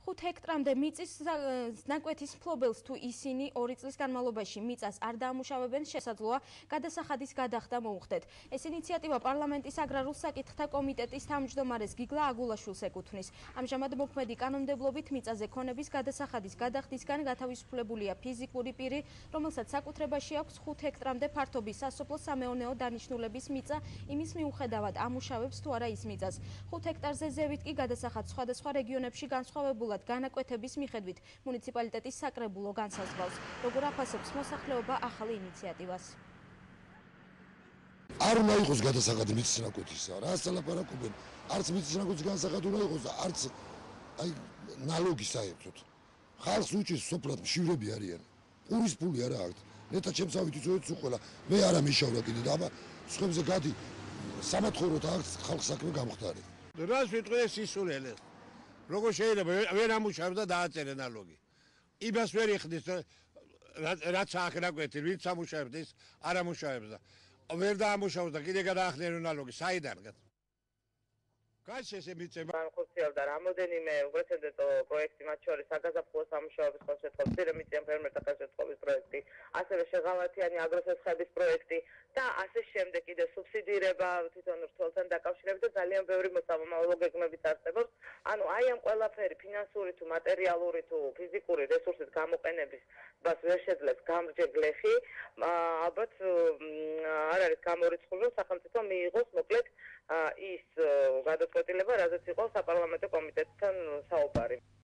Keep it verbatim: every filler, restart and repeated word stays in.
ხუთ ჰექტრამდე მიწის ნაკვეთის მფლობელს თუ ისინი ორი წლის განმავლობაში მიწას არ დაამუშავებენ, შესაძლოა გადასახადის გადახდა მოუხდეთ. ეს ინიციატივა პარლამენტის აგრარულ საკითხთა კომიტეტის თავმჯდომარეს გიგლა აგულაშვილს ეკუთვნის. ამჟამად მოქმედი კანონმდებლობით მიწაზე ქონების გადასახადის გადახდისგან განთავისუფლებულია ფიზიკური პირი, რომელსაც საკუთრებაში აქვს ხუთ ჰექტრამდე ფართობის სასოფლო-სამეურნეო დანიშნულების მიწა, იმის მიუხედავად ამუშავებს თუ არა ის მიწას. ხუთ ჰექტარზე ზევით კი გადასახადს სხვადასხვა რეგიონებში განსხვავებულად განაკვეთების მიხედვით მუნიციპალიტეტის საკრებულო განსაზღვრავს. როგორ აფასებს მოსახლეობა ახალ ინიციატივას? არ უნდა იყოს გადასახადი მიწის ნაკვეთისა, რას ლაპარაკობენ? არც მიწის ნაკვეთის განსახადი უნდა იყოს და არც აი ნალოგი საერთოდ. ხალხს უჭირს სოფლად მშივრები არიან. პურის ფული არა აქვს. ნეტა ჩემსავით იცოდეთ სულ ყველა. მე არა მიშავრა კიდე და აბა სხვებზე გადი სამათხოვროთ აქვს ხალხ საქმე გამختاره. რას ვიტყვი ეს ისულელეს? როგორ შეიძლება ვერ ამუშავებს და დააწერენ ნალოგი. იმას ვერ იხდის რაც აქ ნაკვეთი, ვინც ამუშავებს ის არ ამუშავებს და ვერ დაამუშავებს და კიდე გადაახდენ ნალოგი. საიდან? კაცი ესე მიწება განხორციელდა რამოდენიმე უპრეცედენტო პროექტი, მათ შორის საგაზაფხულო სამუშაოების ხელშეწყობის, მცირე მიწიან ფერმერთა ხელშეწყობის პროექტი, ასევე შეღავათიანი აგროსესხების პროექტი და ასე შემდეგ კიდე სუბსიდირება თვითონ რთულთან დაკავშირებით და ძალიან ბევრი მოსამომავლო გეგმებიც არსებობს. ანუ აი ამ ყველაფერი ფინანსური თუ მატერიალური თუ ფიზიკური რესურსის გამოყენების ბას ვერ შეძლებს გამრჯე გლეხი. ალბათ არ არის გამორიცხული, რომ სახელმწიფო მიიღოს მოკლედ ის გადაწყვეტილება, რაზეც იყო საპარლამენტო კომიტეტთან საუბარი.